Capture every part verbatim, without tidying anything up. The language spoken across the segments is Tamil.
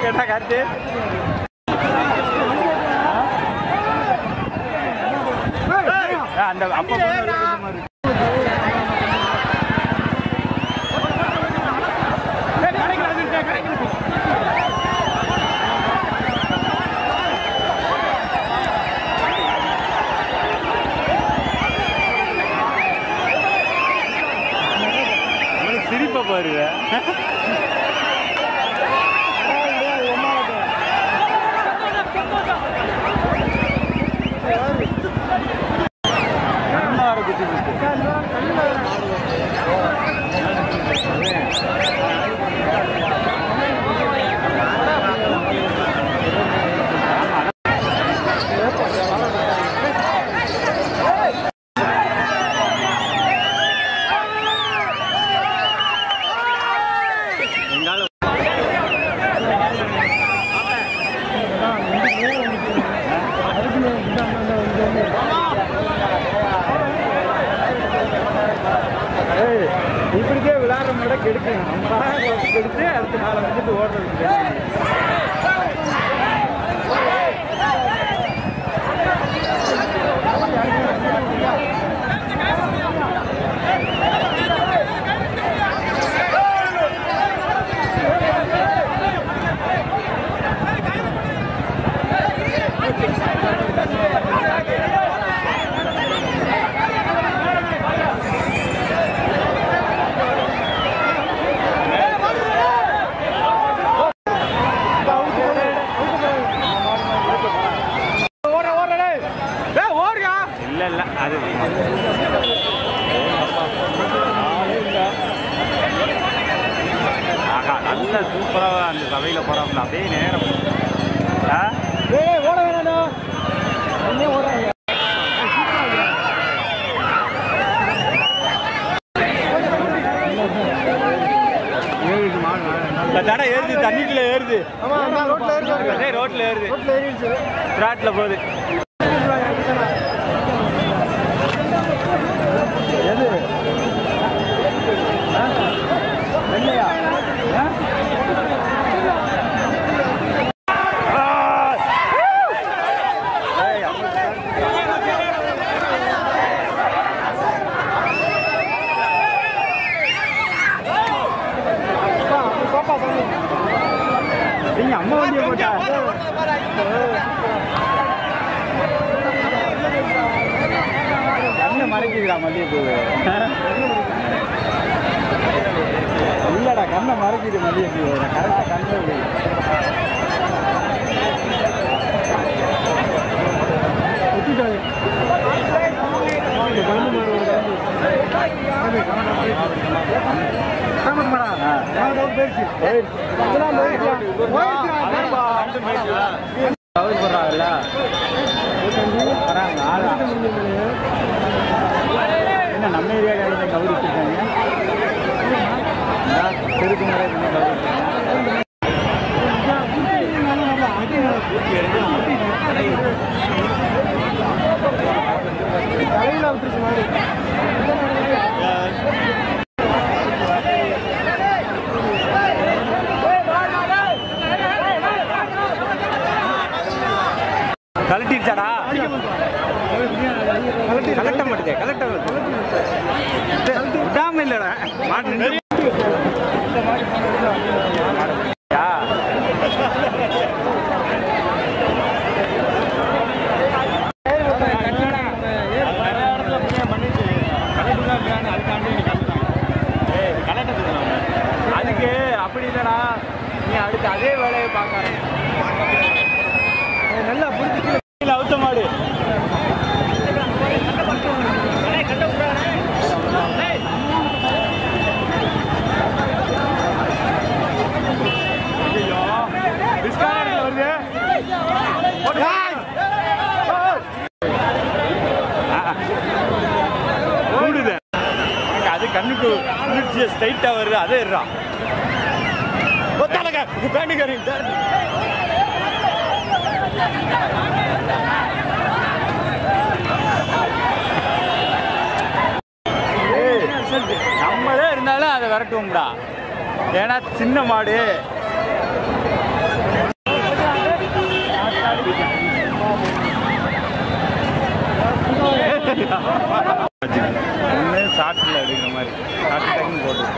கேட்டா காத்து அந்த அப்பா சிரிப்பா பாருங்க இப்படிக்கே விளையாடுற மாதிரி கெடுக்கணும் நம்ம கெடுத்து அடுத்த நாளை வந்துட்டு ஓடுறது அது நல்ல சூப்பராக அந்த சபையில் போகிறாப்புல அப்படியே நேரம் ஓட வேணாம் தடை ஏறுது தண்ணிக்குள்ள ஏறுது ரோட்ல ரோட்ல ஏறுது ரோட்ல போகுது எது இல்லையா நீங்க அம்மா வண்டியை போட்டா கண்ணை மறைக்குதுடா மல்லிகைப்பூ இல்லடா கண்ணை மறைக்குது மல்லிகைப்பூ கரெக்டா கண்ணு போடுறாங்கல்ல என்ன நம்ம ஏரியா கவுரி வச்சிருக்காங்க தெருக்கு மேலே கலட்டிடுச்சாடா கலட்ட மாட்டேதே கலட்ட விடாம இல்லடா மாட்டு அதுக்கு அப்படி இல்லடா நீ அடுத்து அதே வேலையை பார்க்கறேன் நல்லா புரிஞ்சுக்கல அவுத்த மாடு அது கண்ணுக்கு குளிர்ச்சியா ஸ்ட்ரைட்டா வருது அதே இருறான் நம்மளே இருந்தாலும் அதை விரட்டுவோம்டா ஏன்னா சின்ன மாடு ஒன்று ஷார்ட்ஸில் எடுக்கிற மாதிரி ஷார்ட் டைம் போட்டு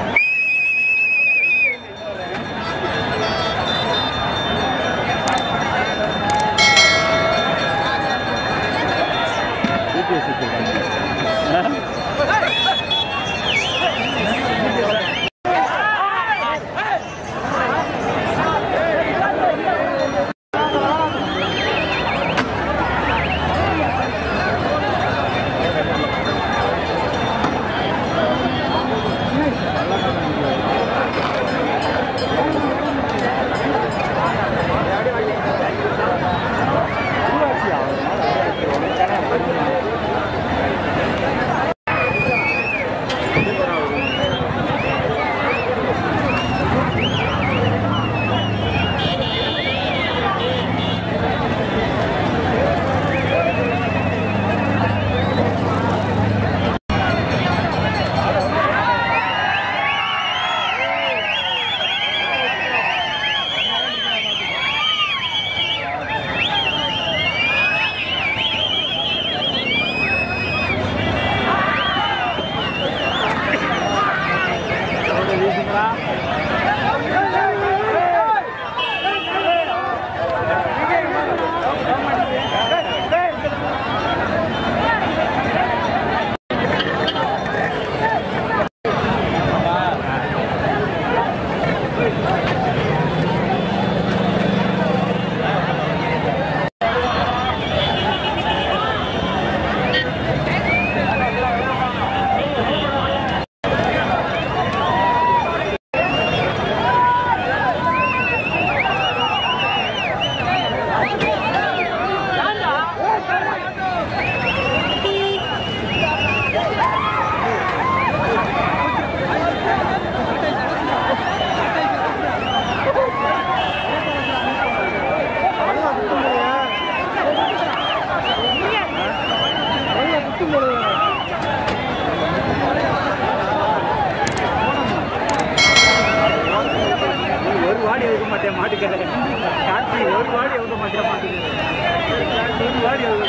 ஒரு வாடி எழுத மாட்டேன் மாட்டுக்கிறேன் காட்சி ஒரு வாடி எழுத மாட்டேன் மாட்டுக்கிறேன் ஒரு வாடி எழுத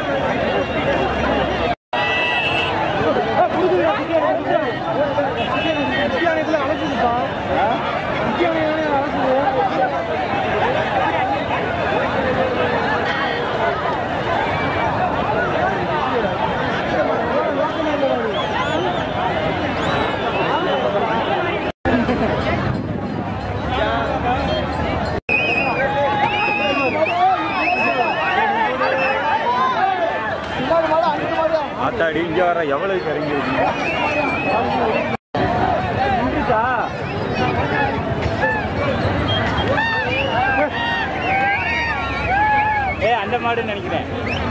மாட்டேன் அழைச்சிருப்பா ஆத்தாடி இங்கே வர எவ்வளவு இறங்கிருக்கீங்க ஏ அந்த மாடுன்னு நினைக்கிறேன்